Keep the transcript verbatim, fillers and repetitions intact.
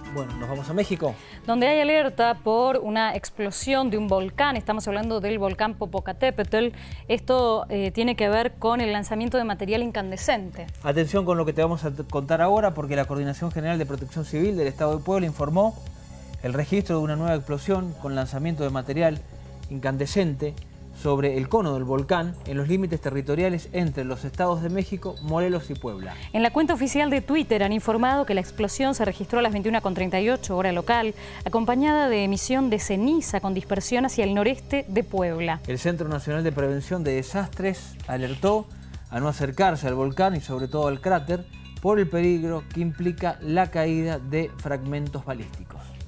Bueno, nos vamos a México. Donde hay alerta por una explosión de un volcán. Estamos hablando del volcán Popocatépetl. Esto eh, tiene que ver con el lanzamiento de material incandescente. Atención con lo que te vamos a contar ahora, porque la Coordinación General de Protección Civil del Estado de Puebla informó el registro de una nueva explosión con lanzamiento de material incandescente sobre el cono del volcán en los límites territoriales entre los estados de México, Morelos y Puebla. En la cuenta oficial de Twitter han informado que la explosión se registró a las veintiuna con treinta y ocho hora local, acompañada de emisión de ceniza con dispersión hacia el noreste de Puebla. El Centro Nacional de Prevención de Desastres alertó a no acercarse al volcán y sobre todo al cráter por el peligro que implica la caída de fragmentos balísticos.